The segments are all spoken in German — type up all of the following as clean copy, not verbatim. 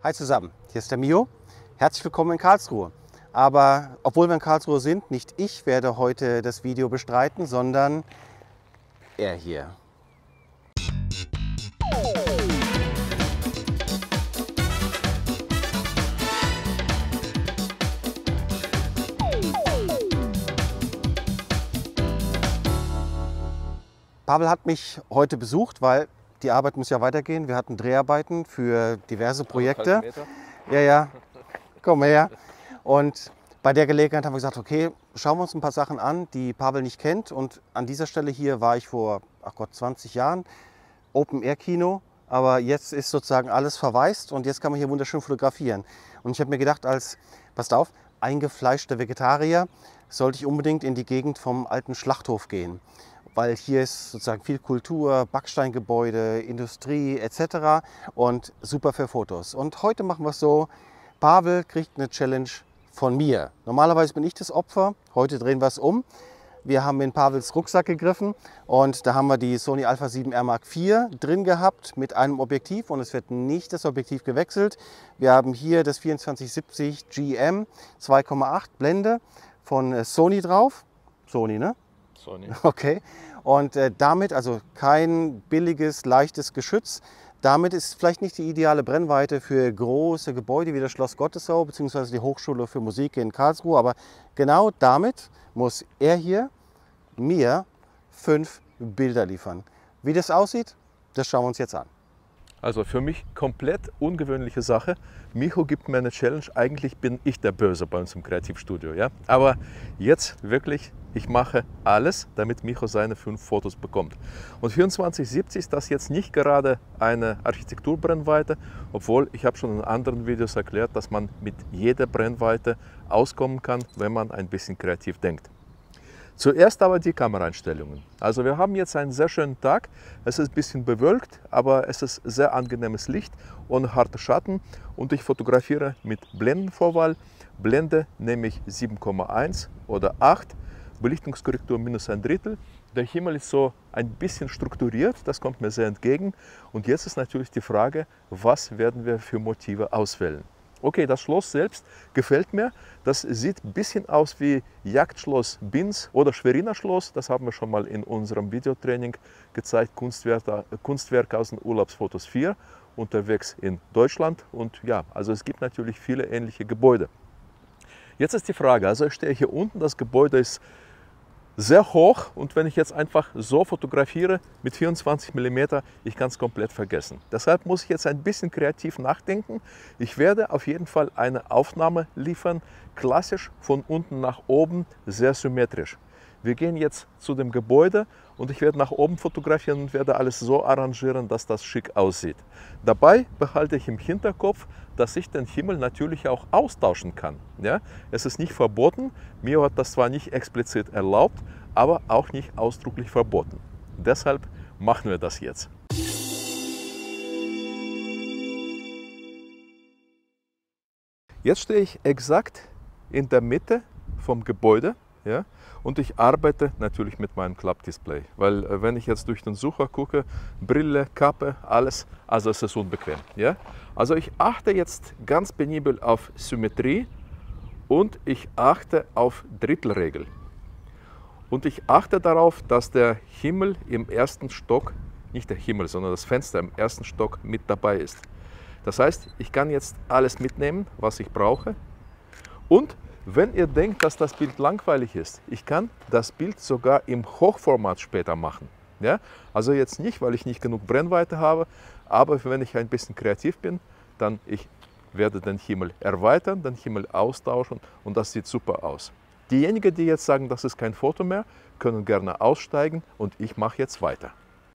Hi zusammen, hier ist der Mio. Herzlich willkommen in Karlsruhe. Aber obwohl wir in Karlsruhe sind, nicht ich werde heute das Video bestreiten, sondern er hier. Pavel hat mich heute besucht, weil die Arbeit muss ja weitergehen. Wir hatten Dreharbeiten für diverse Projekte. Ja, komm her. Und bei der Gelegenheit haben wir gesagt, okay, schauen wir uns ein paar Sachen an, die Pavel nicht kennt. Und an dieser Stelle hier war ich vor, ach Gott, 20 Jahren, Open-Air-Kino. Aber jetzt ist sozusagen alles verwaist und jetzt kann man hier wunderschön fotografieren. Und ich habe mir gedacht, als, passt auf, eingefleischter Vegetarier sollte ich unbedingt in die Gegend vom alten Schlachthof gehen. Weil hier ist sozusagen viel Kultur, Backsteingebäude, Industrie etc. und super für Fotos. Und heute machen wir es so, Pavel kriegt eine Challenge von mir. Normalerweise bin ich das Opfer, heute drehen wir es um. Wir haben in Pavels Rucksack gegriffen und da haben wir die Sony Alpha 7R Mark IV drin gehabt mit einem Objektiv und es wird nicht das Objektiv gewechselt. Wir haben hier das 2470 GM 2,8 Blende von Sony drauf. Sony, ne? Sony. Okay. Und damit, also kein billiges, leichtes Geschütz. Damit ist vielleicht nicht die ideale Brennweite für große Gebäude wie das Schloss Gottesau bzw. die Hochschule für Musik in Karlsruhe. Aber genau damit muss er hier mir 5 Bilder liefern. Wie das aussieht, das schauen wir uns jetzt an. Also für mich komplett ungewöhnliche Sache. Micho gibt mir eine Challenge. Eigentlich bin ich der Böse bei uns im Kreativstudio. Ja? Aber jetzt wirklich, ich mache alles, damit Micho seine 5 Fotos bekommt. Und 2470 ist das jetzt nicht gerade eine Architekturbrennweite, obwohl ich habe schon in anderen Videos erklärt, dass man mit jeder Brennweite auskommen kann, wenn man ein bisschen kreativ denkt. Zuerst aber die Kameraeinstellungen. Also wir haben jetzt einen sehr schönen Tag. Es ist ein bisschen bewölkt, aber es ist sehr angenehmes Licht ohne harte Schatten. Und ich fotografiere mit Blendenvorwahl. Blende nehme ich 7,1 oder 8. Belichtungskorrektur minus ein Drittel. Der Himmel ist so ein bisschen strukturiert, das kommt mir sehr entgegen. Und jetzt ist natürlich die Frage, was werden wir für Motive auswählen? Okay, das Schloss selbst gefällt mir. Das sieht ein bisschen aus wie Jagdschloss Binz oder Schweriner Schloss. Das haben wir schon mal in unserem Videotraining gezeigt. Kunstwerk aus den Urlaubsfotos 4, unterwegs in Deutschland. Und ja, also es gibt natürlich viele ähnliche Gebäude. Jetzt ist die Frage, also ich stehe hier unten, das Gebäude ist sehr hoch und wenn ich jetzt einfach so fotografiere mit 24 mm, ich kann es komplett vergessen. Deshalb muss ich jetzt ein bisschen kreativ nachdenken. Ich werde auf jeden Fall eine Aufnahme liefern, klassisch von unten nach oben, sehr symmetrisch. Wir gehen jetzt zu dem Gebäude und ich werde nach oben fotografieren und werde alles so arrangieren, dass das schick aussieht. Dabei behalte ich im Hinterkopf, dass ich den Himmel natürlich auch austauschen kann. Ja? Es ist nicht verboten, Mio hat das zwar nicht explizit erlaubt, aber auch nicht ausdrücklich verboten. Deshalb machen wir das jetzt. Jetzt stehe ich exakt in der Mitte vom Gebäude. Ja? Und ich arbeite natürlich mit meinem Klappdisplay, weil wenn ich jetzt durch den Sucher gucke, Brille, Kappe, alles, also es ist unbequem. Ja? Also ich achte jetzt ganz penibel auf Symmetrie und ich achte auf Drittelregel. Und ich achte darauf, dass der Himmel im ersten Stock, nicht der Himmel, sondern das Fenster im ersten Stock mit dabei ist. Das heißt, ich kann jetzt alles mitnehmen, was ich brauche. Und wenn ihr denkt, dass das Bild langweilig ist, ich kann das Bild sogar im Hochformat später machen. Ja? Also jetzt nicht, weil ich nicht genug Brennweite habe, aber wenn ich ein bisschen kreativ bin, dann ich werde den Himmel erweitern, den Himmel austauschen und das sieht super aus. Diejenigen, die jetzt sagen, das ist kein Foto mehr, können gerne aussteigen und ich mache jetzt weiter.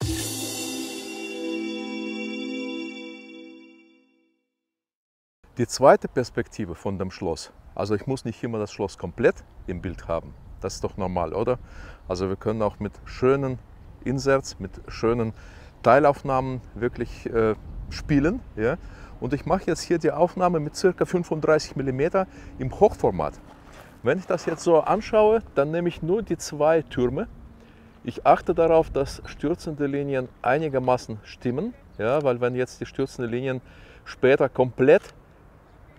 Die zweite Perspektive von dem Schloss. Also ich muss nicht immer das Schloss komplett im Bild haben. Das ist doch normal, oder? Also wir können auch mit schönen Inserts, mit schönen Teilaufnahmen wirklich spielen. Ja? Und ich mache jetzt hier die Aufnahme mit ca. 35 mm im Hochformat. Wenn ich das jetzt so anschaue, dann nehme ich nur die 2 Türme. Ich achte darauf, dass stürzende Linien einigermaßen stimmen. Ja? Weil wenn jetzt die stürzenden Linien später komplett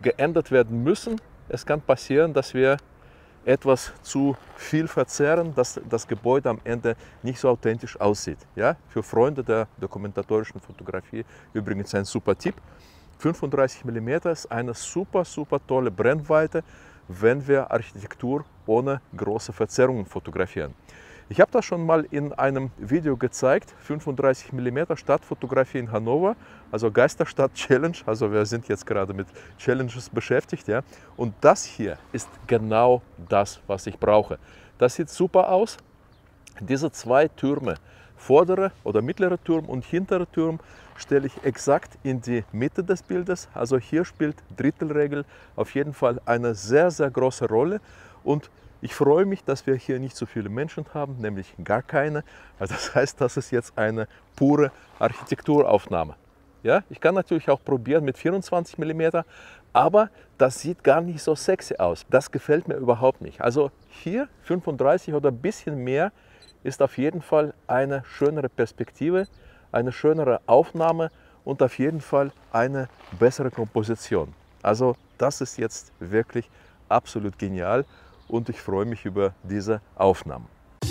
geändert werden müssen. Es kann passieren, dass wir etwas zu viel verzerren, dass das Gebäude am Ende nicht so authentisch aussieht. Ja? Für Freunde der dokumentatorischen Fotografie übrigens ein super Tipp. 35 mm ist eine super tolle Brennweite, wenn wir Architektur ohne große Verzerrungen fotografieren. Ich habe das schon mal in einem Video gezeigt, 35 mm Stadtfotografie in Hannover, also Geisterstadt Challenge, also wir sind jetzt gerade mit Challenges beschäftigt. Ja? Und das hier ist genau das, was ich brauche. Das sieht super aus. Diese zwei Türme, vordere oder mittlere Turm und hintere Turm, stelle ich exakt in die Mitte des Bildes. Also hier spielt Drittelregel auf jeden Fall eine sehr große Rolle. Und ich freue mich, dass wir hier nicht so viele Menschen haben, nämlich gar keine. Also das heißt, das ist jetzt eine pure Architekturaufnahme. Ja, ich kann natürlich auch probieren mit 24 mm, aber das sieht gar nicht so sexy aus. Das gefällt mir überhaupt nicht. Also hier 35 oder ein bisschen mehr ist auf jeden Fall eine schönere Perspektive, eine schönere Aufnahme und auf jeden Fall eine bessere Komposition. Also das ist jetzt wirklich absolut genial. Und ich freue mich über diese Aufnahmen.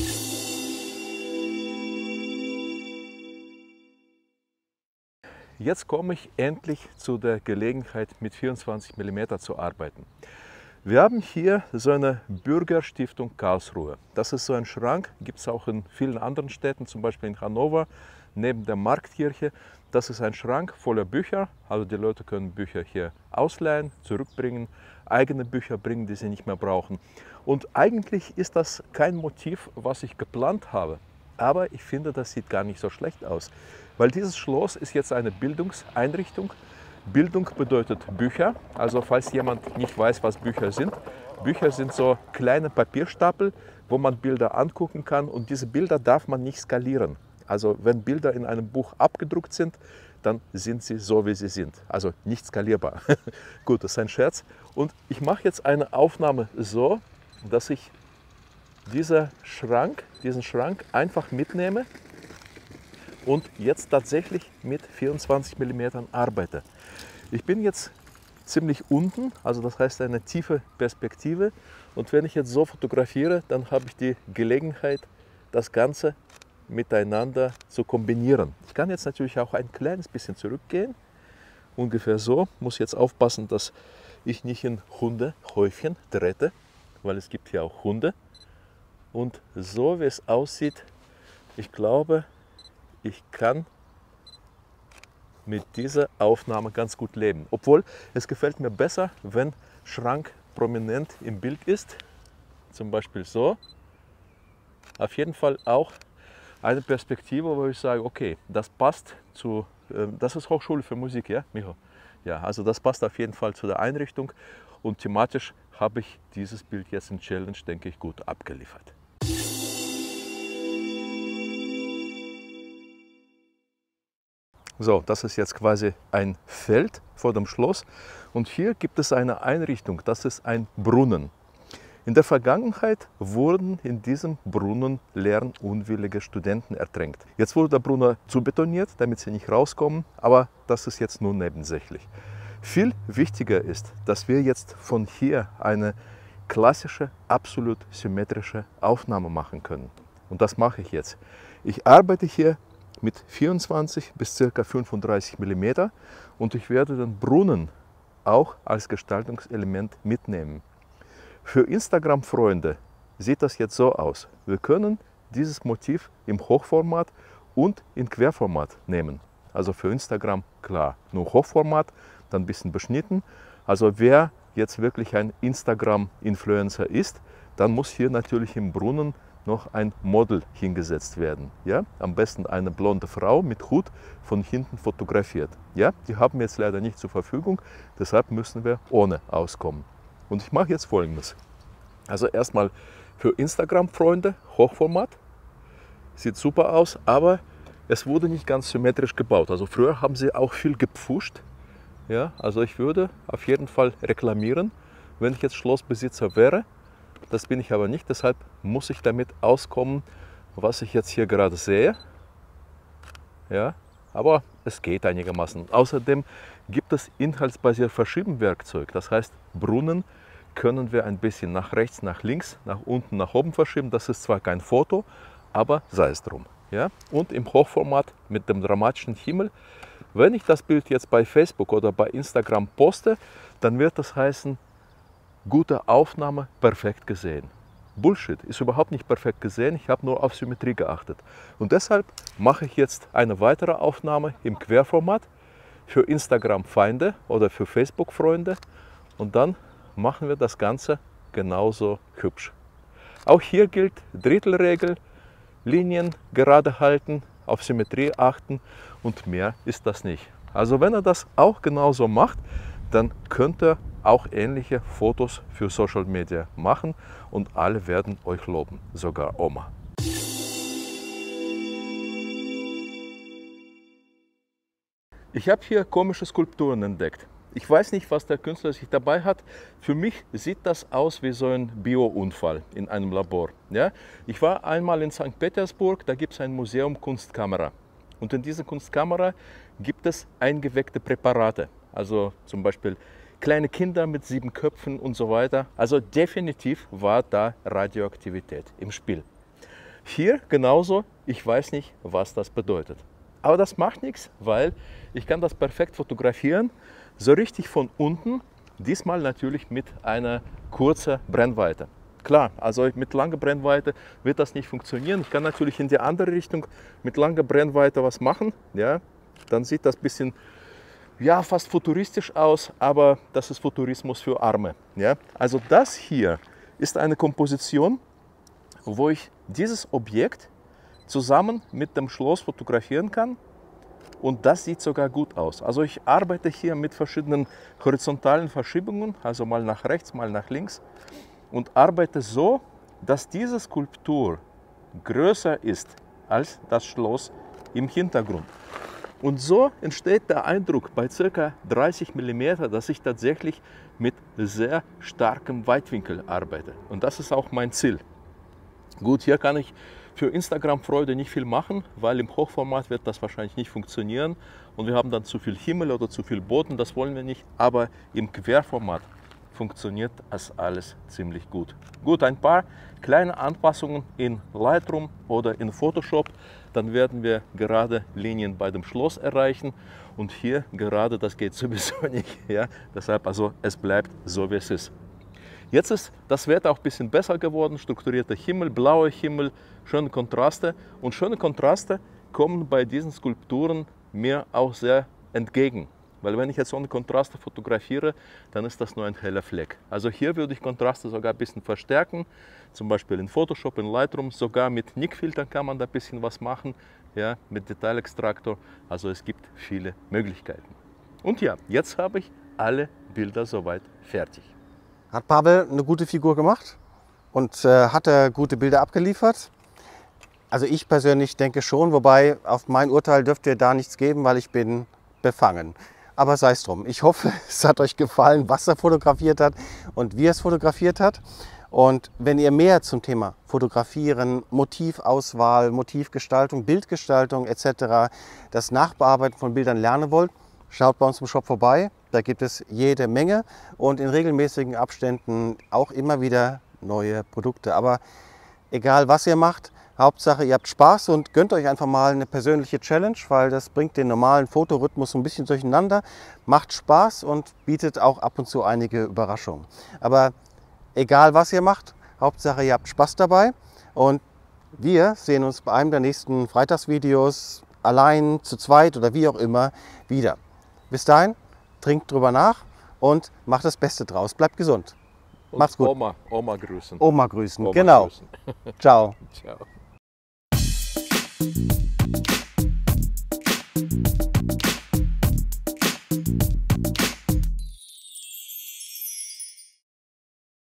Jetzt komme ich endlich zu der Gelegenheit, mit 24 mm zu arbeiten. Wir haben hier so eine Bürgerstiftung Karlsruhe. Das ist so ein Schrank, gibt es auch in vielen anderen Städten, zum Beispiel in Hannover, neben der Marktkirche. Das ist ein Schrank voller Bücher, also die Leute können Bücher hier ausleihen, zurückbringen, eigene Bücher bringen, die sie nicht mehr brauchen. Und eigentlich ist das kein Motiv, was ich geplant habe, aber ich finde, das sieht gar nicht so schlecht aus, weil dieses Schloss ist jetzt eine Bildungseinrichtung. Bildung bedeutet Bücher, also falls jemand nicht weiß, was Bücher sind so kleine Papierstapel, wo man Bilder angucken kann und diese Bilder darf man nicht skalieren. Also wenn Bilder in einem Buch abgedruckt sind, dann sind sie so, wie sie sind. Also nicht skalierbar. Gut, das ist ein Scherz. Und ich mache jetzt eine Aufnahme so, dass ich diesen Schrank einfach mitnehme und jetzt tatsächlich mit 24 mm arbeite. Ich bin jetzt ziemlich unten, also das heißt eine tiefe Perspektive. Und wenn ich jetzt so fotografiere, dann habe ich die Gelegenheit, das Ganze miteinander zu kombinieren. Ich kann jetzt natürlich auch ein kleines bisschen zurückgehen, ungefähr so. Muss jetzt aufpassen, dass ich nicht in Hundehäufchen trete, weil es gibt hier auch Hunde. Und so wie es aussieht, ich glaube, ich kann mit dieser Aufnahme ganz gut leben. Obwohl, es gefällt mir besser, wenn Schrank prominent im Bild ist. Zum Beispiel so. Auf jeden Fall auch eine Perspektive, wo ich sage, okay, das passt zu, das ist Hochschule für Musik, ja, Micho? Ja, also das passt auf jeden Fall zu der Einrichtung und thematisch habe ich dieses Bild jetzt in Challenge, denke ich, gut abgeliefert. So, das ist jetzt quasi ein Feld vor dem Schloss und hier gibt es eine Einrichtung, das ist ein Brunnen. In der Vergangenheit wurden in diesem Brunnen lernunwillige Studenten ertränkt. Jetzt wurde der Brunnen zubetoniert, damit sie nicht rauskommen, aber das ist jetzt nur nebensächlich. Viel wichtiger ist, dass wir jetzt von hier eine klassische, absolut symmetrische Aufnahme machen können. Und das mache ich jetzt. Ich arbeite hier mit 24 bis ca. 35 mm und ich werde den Brunnen auch als Gestaltungselement mitnehmen. Für Instagram-Freunde sieht das jetzt so aus. Wir können dieses Motiv im Hochformat und in Querformat nehmen. Also für Instagram klar, nur Hochformat, dann ein bisschen beschnitten. Also wer jetzt wirklich ein Instagram-Influencer ist, dann muss hier natürlich im Brunnen noch ein Model hingesetzt werden. Ja? Am besten eine blonde Frau mit Hut von hinten fotografiert. Ja? Die haben wir jetzt leider nicht zur Verfügung, deshalb müssen wir ohne auskommen. Und ich mache jetzt Folgendes. Also erstmal für Instagram-Freunde Hochformat. Sieht super aus, aber es wurde nicht ganz symmetrisch gebaut. Also früher haben sie auch viel gepfuscht. Ja, also ich würde auf jeden Fall reklamieren, wenn ich jetzt Schlossbesitzer wäre. Das bin ich aber nicht, deshalb muss ich damit auskommen, was ich jetzt hier gerade sehe. Ja, aber es geht einigermaßen. Außerdem gibt es inhaltsbasiertes Verschieben-Werkzeug. Das heißt, Brunnen können wir ein bisschen nach rechts, nach links, nach unten, nach oben verschieben. Das ist zwar kein Foto, aber sei es drum. Ja? Und im Hochformat mit dem dramatischen Himmel, wenn ich das Bild jetzt bei Facebook oder bei Instagram poste, dann wird das heißen, gute Aufnahme, perfekt gesehen. Bullshit, ist überhaupt nicht perfekt gesehen, ich habe nur auf Symmetrie geachtet. Und deshalb mache ich jetzt eine weitere Aufnahme im Querformat für Instagram-Feinde oder für Facebook-Freunde und dann machen wir das Ganze genauso hübsch. Auch hier gilt Drittelregel, Linien gerade halten, auf Symmetrie achten und mehr ist das nicht. Also wenn er das auch genauso macht, dann könnt ihr auch ähnliche Fotos für Social Media machen und alle werden euch loben, sogar Oma. Ich habe hier komische Skulpturen entdeckt. Ich weiß nicht, was der Künstler sich dabei hat. Für mich sieht das aus wie so ein Bio-Unfall in einem Labor. Ja? Ich war einmal in St. Petersburg, da gibt es ein Museum Kunstkamera. Und in dieser Kunstkamera gibt es eingeweckte Präparate. Also zum Beispiel kleine Kinder mit 7 Köpfen und so weiter. Also definitiv war da Radioaktivität im Spiel. Hier genauso, ich weiß nicht, was das bedeutet. Aber das macht nichts, weil ich kann das perfekt fotografieren, so richtig von unten, diesmal natürlich mit einer kurzen Brennweite. Klar, also mit langer Brennweite wird das nicht funktionieren. Ich kann natürlich in die andere Richtung mit langer Brennweite was machen. Ja, dann sieht das ein bisschen, ja, fast futuristisch aus, aber das ist Futurismus für Arme. Ja? Also das hier ist eine Komposition, wo ich dieses Objekt zusammen mit dem Schloss fotografieren kann und das sieht sogar gut aus. Also ich arbeite hier mit verschiedenen horizontalen Verschiebungen, also mal nach rechts, mal nach links und arbeite so, dass diese Skulptur größer ist als das Schloss im Hintergrund. Und so entsteht der Eindruck bei ca. 30 mm, dass ich tatsächlich mit sehr starkem Weitwinkel arbeite. Und das ist auch mein Ziel. Gut, hier kann ich für Instagram-Freude nicht viel machen, weil im Hochformat wird das wahrscheinlich nicht funktionieren. Und wir haben dann zu viel Himmel oder zu viel Boden, das wollen wir nicht. Aber im Querformat funktioniert das alles ziemlich gut. Gut, ein paar kleine Anpassungen in Lightroom oder in Photoshop, dann werden wir gerade Linien bei dem Schloss erreichen und hier gerade, das geht sowieso nicht, ja? Deshalb also es bleibt so wie es ist. Jetzt ist das Wetter auch ein bisschen besser geworden, strukturierter Himmel, blauer Himmel, schöne Kontraste und schöne Kontraste kommen bei diesen Skulpturen mir auch sehr entgegen. Weil wenn ich jetzt ohne Kontraste fotografiere, dann ist das nur ein heller Fleck. Also hier würde ich Kontraste sogar ein bisschen verstärken, zum Beispiel in Photoshop, in Lightroom, sogar mit Nik-Filtern kann man da ein bisschen was machen, ja, mit Detailextraktor. Also es gibt viele Möglichkeiten. Und ja, jetzt habe ich alle Bilder soweit fertig. Hat Pavel eine gute Figur gemacht und hat er gute Bilder abgeliefert? Also ich persönlich denke schon, wobei auf mein Urteil dürft ihr da nichts geben, weil ich bin befangen. Aber sei es drum. Ich hoffe, es hat euch gefallen, was er fotografiert hat und wie er es fotografiert hat. Und wenn ihr mehr zum Thema Fotografieren, Motivauswahl, Motivgestaltung, Bildgestaltung etc., das Nachbearbeiten von Bildern lernen wollt, schaut bei uns im Shop vorbei. Da gibt es jede Menge und in regelmäßigen Abständen auch immer wieder neue Produkte. Aber egal was ihr macht, Hauptsache ihr habt Spaß und gönnt euch einfach mal eine persönliche Challenge, weil das bringt den normalen Fotorhythmus ein bisschen durcheinander, macht Spaß und bietet auch ab und zu einige Überraschungen. Aber egal was ihr macht, Hauptsache ihr habt Spaß dabei und wir sehen uns bei einem der nächsten Freitagsvideos allein, zu zweit oder wie auch immer wieder. Bis dahin, trinkt drüber nach und macht das Beste draus. Bleibt gesund. Und macht's gut. Oma grüßen. Oma grüßen, genau. Grüßen. Ciao. Ciao.